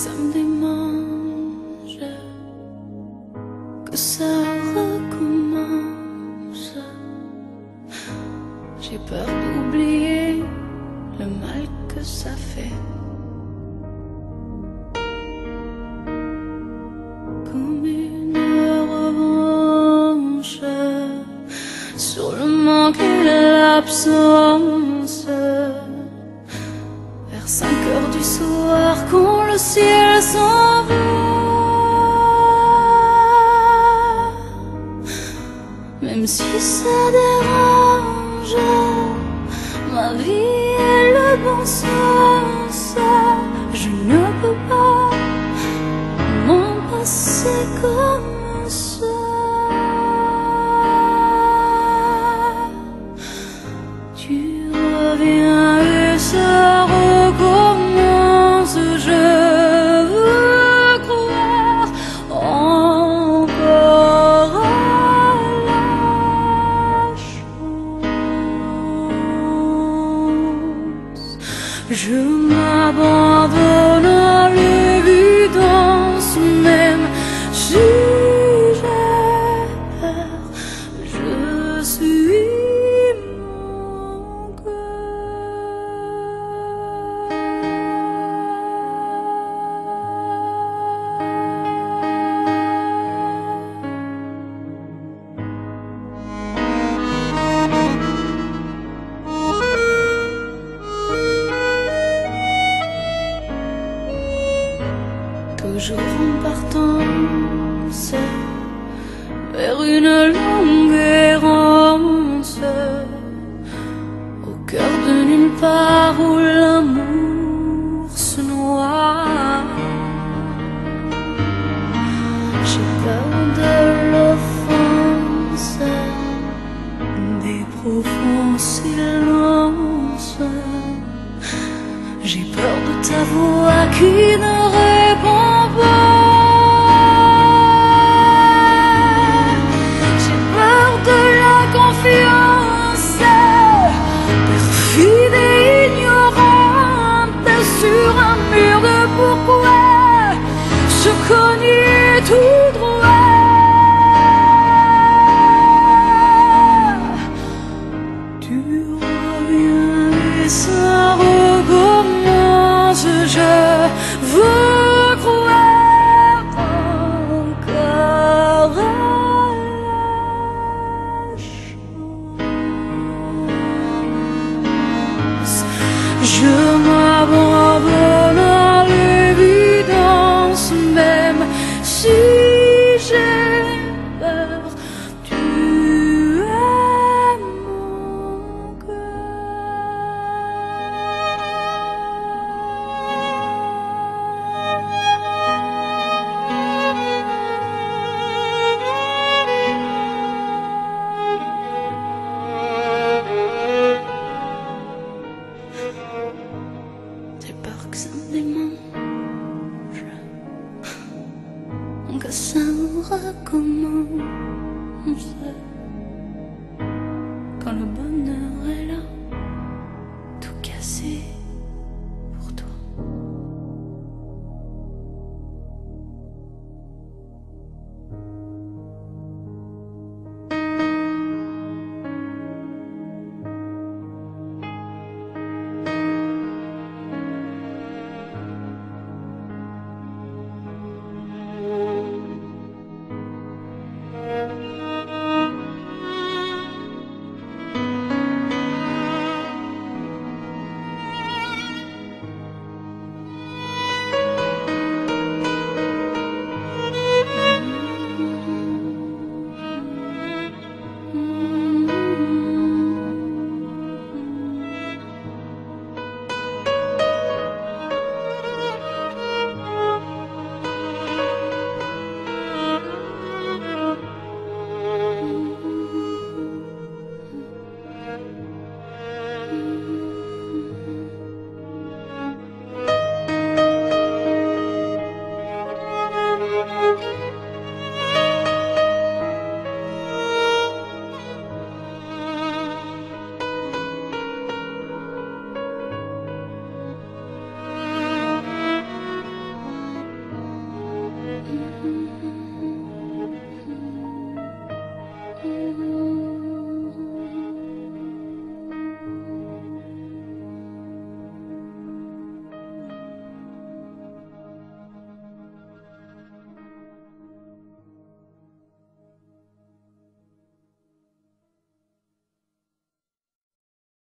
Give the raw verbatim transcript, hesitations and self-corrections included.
ça me démange, que ça recommence. J'ai peur d'oublier le mal que ça fait. Comme une revanche sur le manque et l'absence. Vers cinq heures du soir, quand le ciel s'en va, même si ça dérange, ma vie est le bon sens. Je ne peux pas m'en passer comme ça. Tu reviens et ça recommence. Je veux croire encore à la chance. Je m'abandonne à l'évidence, même si j'ai peur. Je suis mon toujours en partance vers une longue errance, au cœur de nulle part où l'amour se noie. J'ai peur de l'offense, des profonds silences. J'ai peur de ta voix qui ne répond pas. J'ai peur de la confiance, perfide et ignorante, sur un mur de pourquoi se cogner tout droit. Tu reviens et ça recommence. Je veux croire encore à la chance. Je m'abandonne à l'évidence, même si j'ai peur. Tu es mon J'ai peur que ça me démange, que ça recommence. Quand le bonheur est là, tout cassé pour toi. Mm-hmm.